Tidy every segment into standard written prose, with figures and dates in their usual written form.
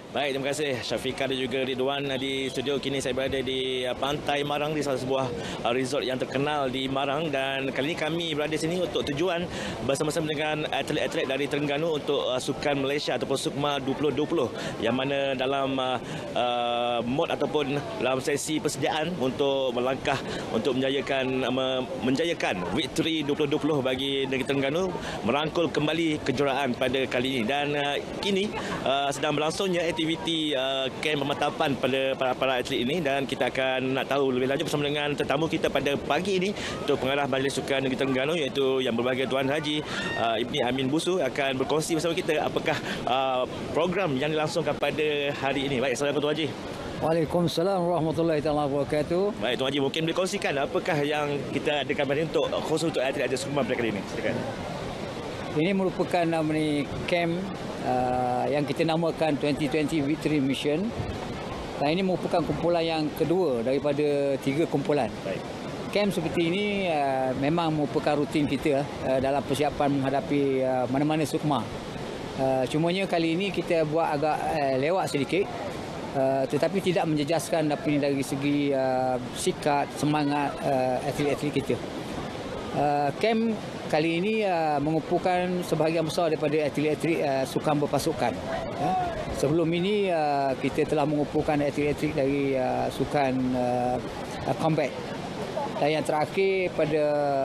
Baik, terima kasih Syafiqah dan juga Ridwan di studio. Kini saya berada di Pantai Marang, di salah sebuah resort yang terkenal di Marang, dan kali ini kami berada di sini untuk tujuan bersama-sama dengan atlet-atlet dari Terengganu untuk Sukan Malaysia ataupun SUKMA 2020, yang mana dalam mod ataupun dalam sesi persediaan untuk melangkah untuk menjayakan victory 2020 bagi negeri Terengganu, merangkul kembali kejuaraan pada kali ini. Dan kini sedang berlangsungnya aktiviti kem pemantapan pada para atlet ini, dan kita akan nak tahu lebih lanjut bersama dengan tetamu kita pada pagi ini, untuk pengarah Majlis Sukan Negeri Terengganu, iaitu Yang Berbahagia Tuan Haji Ibni Amin Busu, akan berkongsi bersama kita apakah program yang dilangsungkan pada hari ini. Baik, Assalamualaikum Tuan Haji. Waalaikumsalam warahmatullahi wabarakatuh. Baik, Tuan Haji, mungkin boleh kongsikan apakah yang kita adakan hari ini khusus untuk atlet-atlet SUKMA pada kali ini. Silakan. Ini merupakan camp yang kita namakan 2020 Victory Mission. Dan ini merupakan kumpulan yang kedua daripada 3 kumpulan. Baik. Camp seperti ini memang merupakan rutin kita dalam persiapan menghadapi mana-mana SUKMA. Cumanya kali ini kita buat agak lewat sedikit, tetapi tidak menjejaskan dari segi sikap, semangat atlet-atlet kita. Camp kali ini mengumpulkan sebahagian besar daripada atlet-atlet sukan berpasukan. Sebelum ini kita telah mengumpulkan atlet-atlet dari sukan combat. Dan yang terakhir pada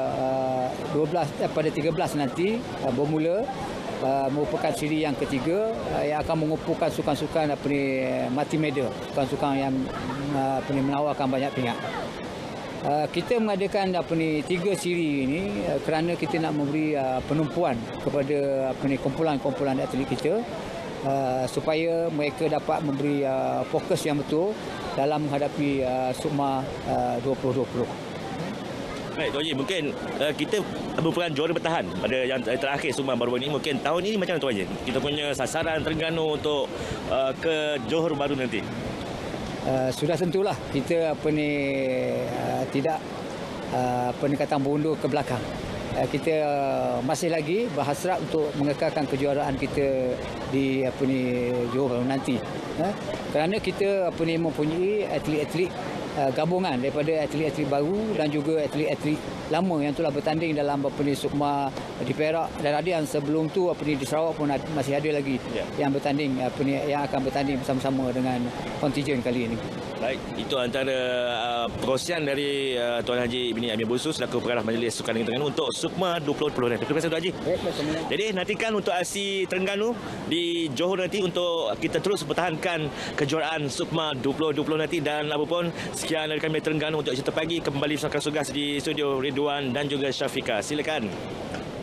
13 nanti bermula merupakan siri yang ketiga yang akan mengumpulkan sukan-sukan multimedia, sukan-sukan yang menawarkan banyak pihak. Kita mengadakan 3 siri ini kerana kita nak memberi penumpuan kepada kumpulan-kumpulan atlet kita supaya mereka dapat memberi fokus yang betul dalam menghadapi SUKMA 2020. Baik, Tuan Haji, mungkin kita merupakan juara bertahan pada yang terakhir SUKMA baru ini. Mungkin tahun ini macam mana, Tuan Haji? Kita punya sasaran Terengganu untuk ke Johor baru nanti. Sudah tentulah kita tidak kata berundur ke belakang. Kita masih lagi berhasrat untuk mengekalkan kejuaraan kita di Johor nanti. Kerana kita mempunyai atlet-atlet gabungan daripada atlet-atlet baru dan juga atlet-atlet lama yang telah bertanding dalam SUKMA di Perak, dan ada yang sebelum tu di Sarawak pun masih ada lagi yang bertanding yang akan bertanding bersama-sama dengan kontingen kali ini. Baik, itu antara perkongsian dari Tuan Haji Ibni Amin Busu selaku pengarah Majlis Sukan Negeri Terengganu untuk SUKMA 2020 nanti. Terima kasih, Tuan Haji. Jadi nantikan untuk aksi Terengganu di Johor nanti untuk kita terus pertahankan kejuaraan SUKMA 2020 nanti. Dan apapun, sekian dari kami Terengganu untuk cerita pagi. Kembali bersama tugas di studio Ridwan dan juga Syafiqah. Silakan.